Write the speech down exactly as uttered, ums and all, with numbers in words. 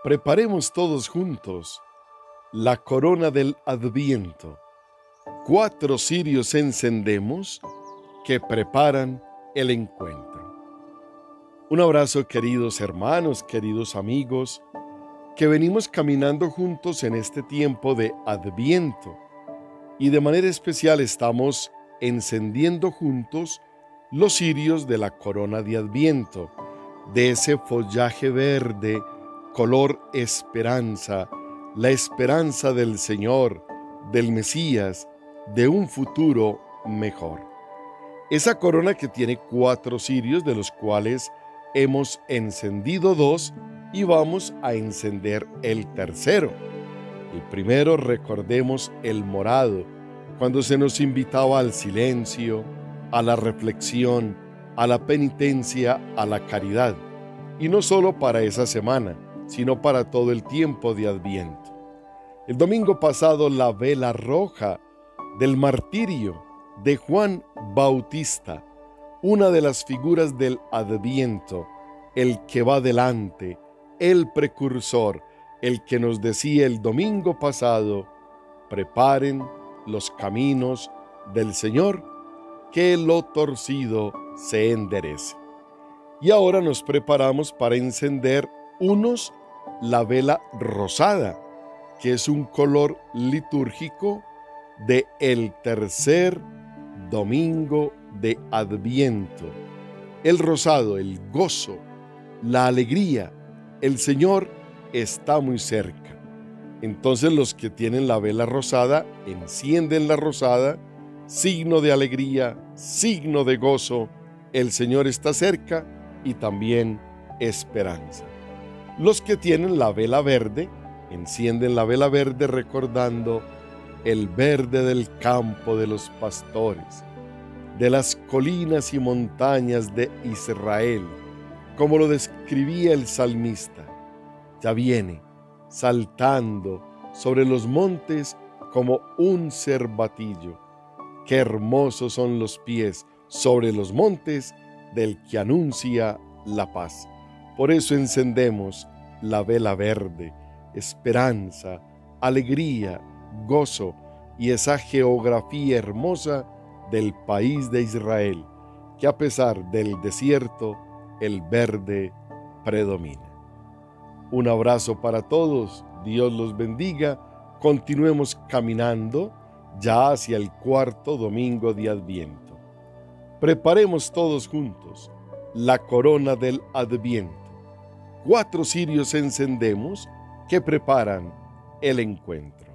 Preparemos todos juntos la corona del Adviento. Cuatro cirios encendemos que preparan el encuentro. Un abrazo, queridos hermanos, queridos amigos, que venimos caminando juntos en este tiempo de Adviento. Y de manera especial estamos encendiendo juntos los cirios de la corona de Adviento, de ese follaje verde, color esperanza, la esperanza del Señor, del Mesías, de un futuro mejor. Esa corona que tiene cuatro cirios, de los cuales hemos encendido dos y vamos a encender el tercero. El primero, recordemos el morado, cuando se nos invitaba al silencio, a la reflexión, a la penitencia, a la caridad. Y no solo para esa semana, sino para todo el tiempo de Adviento. El domingo pasado, la vela roja del martirio de Juan Bautista, una de las figuras del Adviento, el que va delante, el precursor, el que nos decía el domingo pasado: preparen los caminos del Señor, que lo torcido se enderece. Y ahora nos preparamos para encender unos la vela rosada, que es un color litúrgico de el tercer domingo de Adviento. El rosado, el gozo, la alegría, el Señor está muy cerca. Entonces los que tienen la vela rosada, encienden la rosada, signo de alegría, signo de gozo, el Señor está cerca y también esperanza. Los que tienen la vela verde, encienden la vela verde recordando el verde del campo de los pastores, de las colinas y montañas de Israel, como lo describía el salmista. Ya viene saltando sobre los montes como un cervatillo. Qué hermosos son los pies sobre los montes del que anuncia la paz. Por eso encendemos la vela verde, esperanza, alegría, gozo y esa geografía hermosa del país de Israel, que a pesar del desierto, el verde predomina. Un abrazo para todos, Dios los bendiga, continuemos caminando ya hacia el cuarto domingo de Adviento. Preparemos todos juntos la corona del Adviento. Cuatro cirios encendemos que preparan el encuentro.